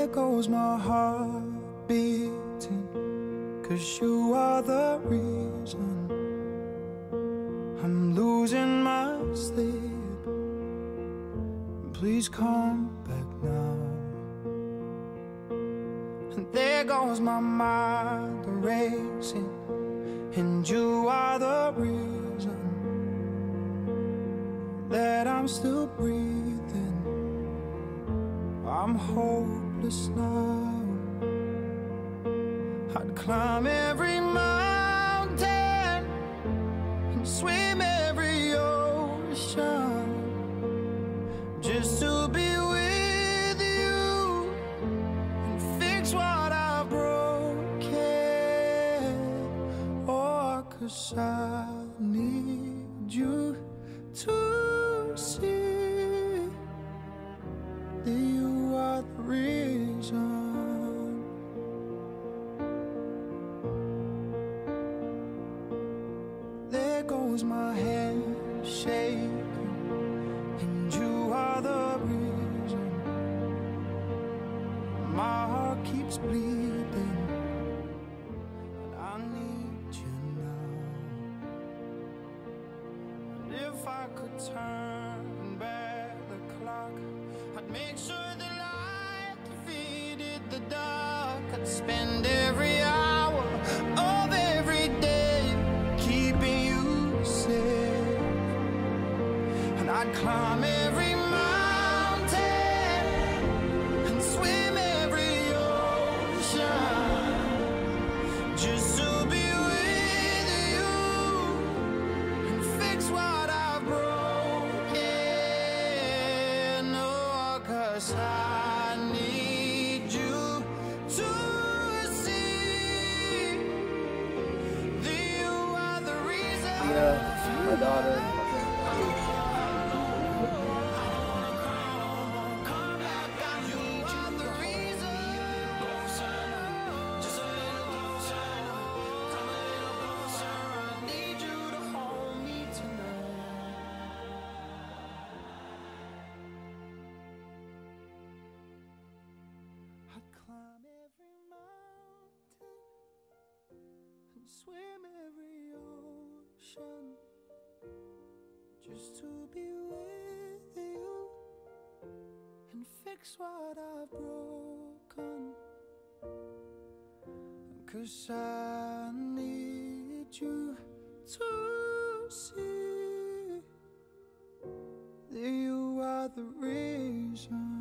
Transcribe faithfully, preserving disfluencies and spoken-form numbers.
goes my heart beating, 'cause you are the reason I'm losing my sleep. Please come back now. And there goes my mind racing, and you are the reason that I'm still breathing. I'm hopeless now. I'd climb every mountain and swim every ocean just to be with you and fix what I've broken. Oh, 'cause I need you to see that you are the reason. There goes my head shaking, and you are the reason. My heart keeps bleeding, and I need you now. And if I could turn back the clock, I'd make sure the light defeated the dark. I'd spend every hour of every day keeping you safe, and I'd climb every mountain and swim every ocean just to be with you and fix what I've broken. Oh, 'cause I need you to see that you are the reason. Yeah, my daughter. I'd climb every mountain and swim every ocean just to be with you and fix what I've broken. 'Cause I need you to see that you are the reason.